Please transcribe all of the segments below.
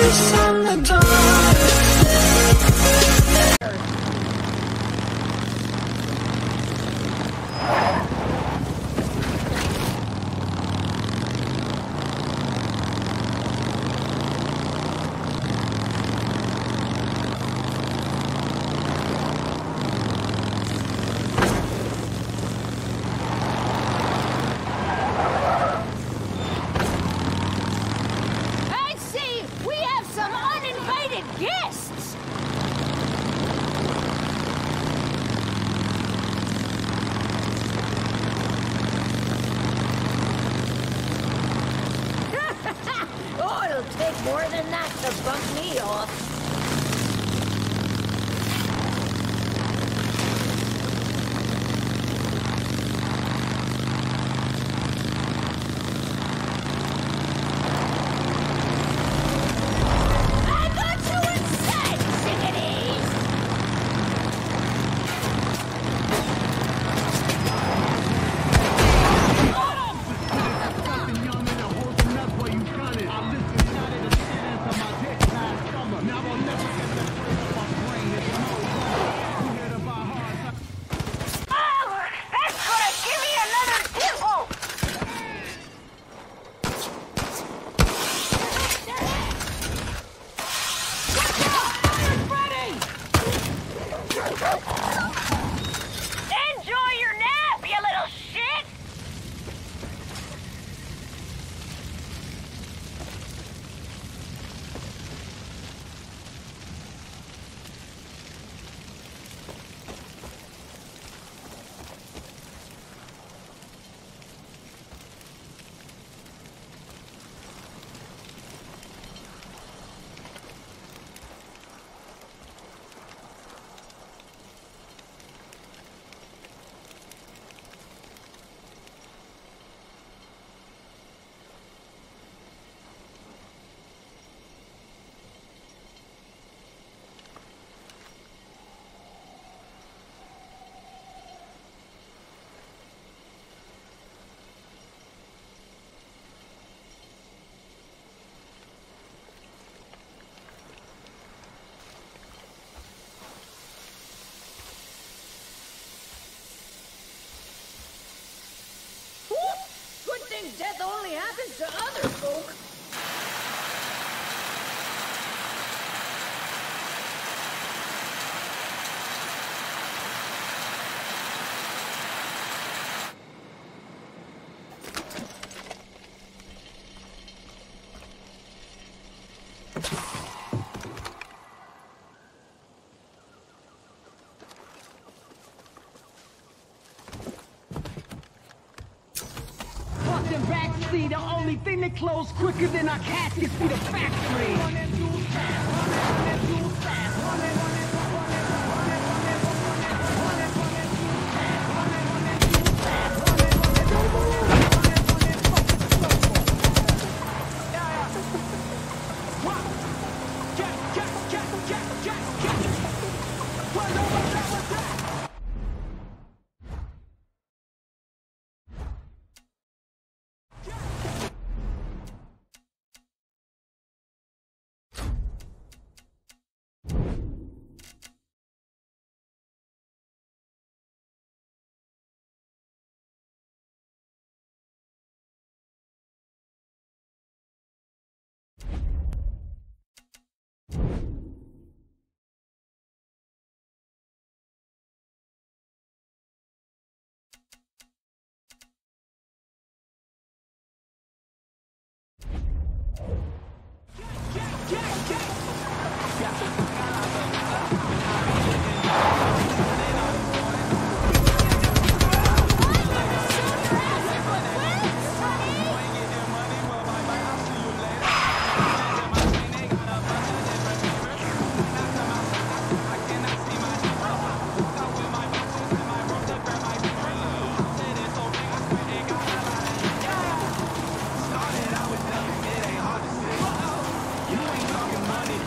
voice on the door. More than that to bump me off. Death only happens to other folk. The only thing that closed quicker than our caskets be the factory. Money.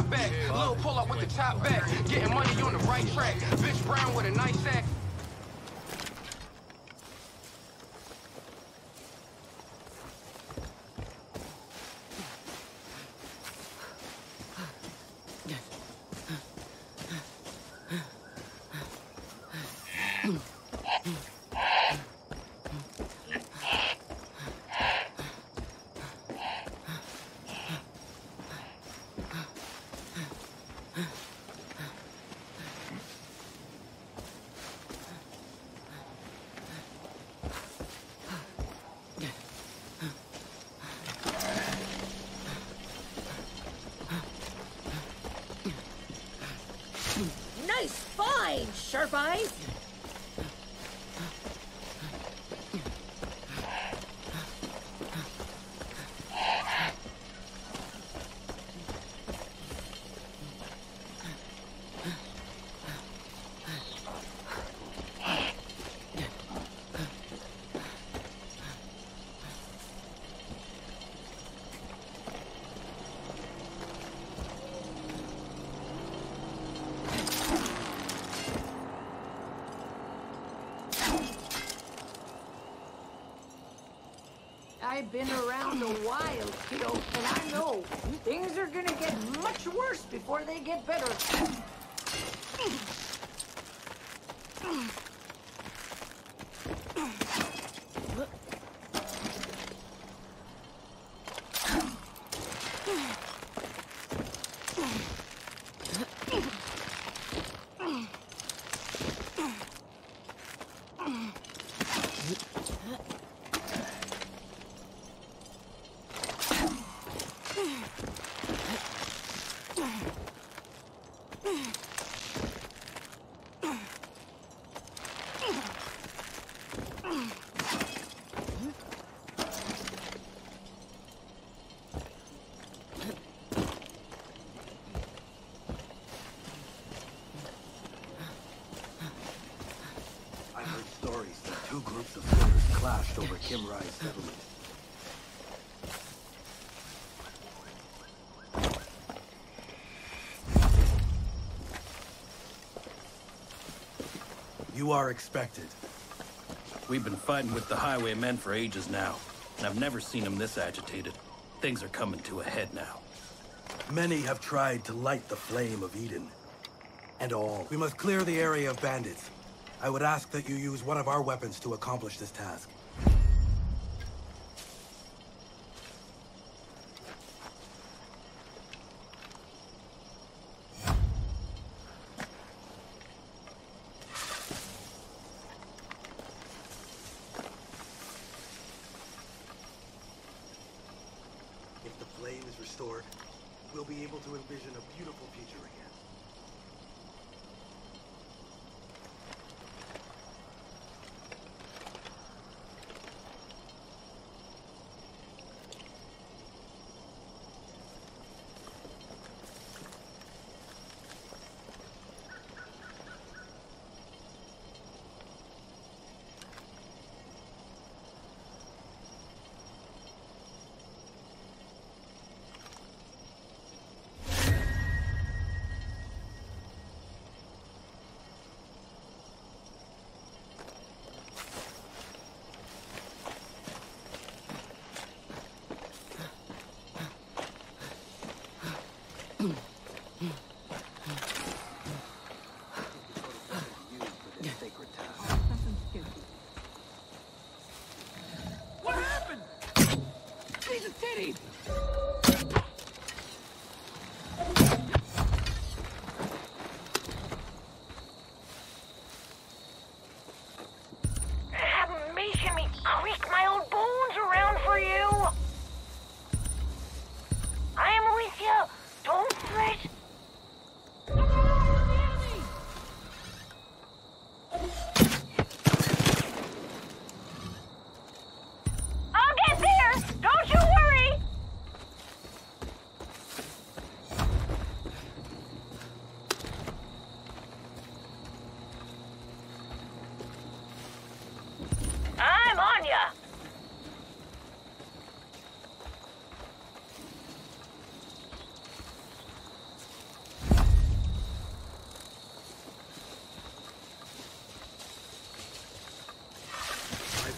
top back. Little pull up with the top back. Getting money on the right track. Bitch brown with a nice sack. Nice find, Sharp Eyes! I've been around a while, kiddo, and I know things are gonna get much worse before they get better. Two groups of fighters clashed over Kimrai's settlement. You are expected. We've been fighting with the highwaymen for ages now, and I've never seen them this agitated. Things are coming to a head now. Many have tried to light the flame of Eden. And all. We must clear the area of bandits. I would ask that you use one of our weapons to accomplish this task. If the flame is restored, we'll be able to envision a beautiful future again. What happened? She's a titty! Making me creak my old bones around for you. I am with you. Don't fret. I'll get there. Don't you worry.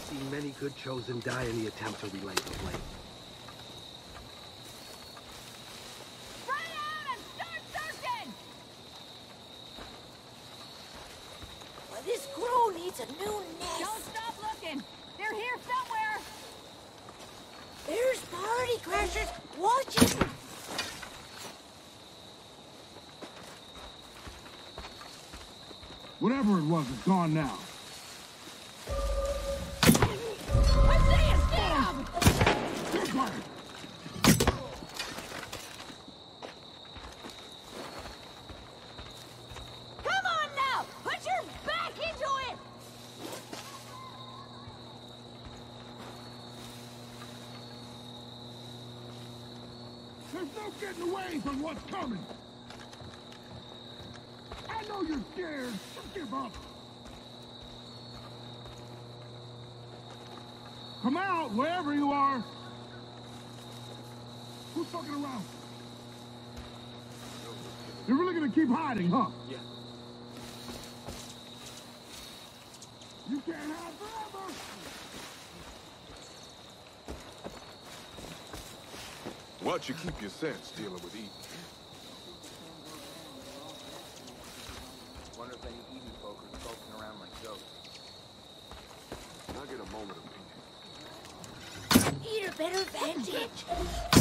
seen many good chosen die in the attempt to relight the flame. Spread out and start searching! Well, this crew needs a new nest. Don't stop looking! They're here somewhere! There's party crashers watching. Whatever it was, it's gone now. I'm saying stab! Get quiet. Come on now! Put your back into it! There's no getting away from what's coming. I know you're scared. Just give up. Come out, wherever you are. Who's fucking around? You're really gonna keep hiding, huh? Yeah. You can't hide forever. Watch you keep your sense dealing with Eden. Wonder if any Eden folk are skulking around like ghosts. I'll get a moment of peace. Need a better vantage.